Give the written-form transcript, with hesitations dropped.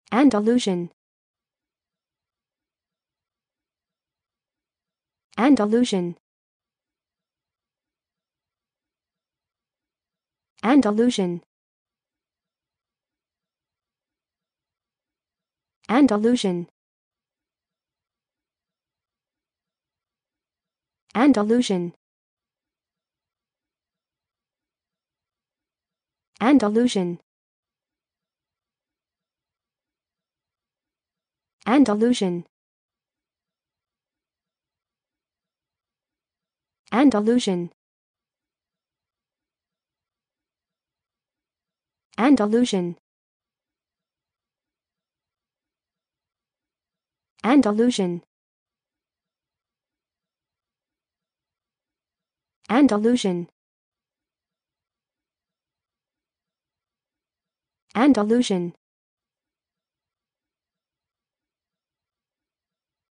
Andalusian. Andalusian. Andalusian. Andalusian. Andalusian. Andalusian. Andalusian. Andalusian. Andalusian. Andalusian. Andalusian. Andalusian.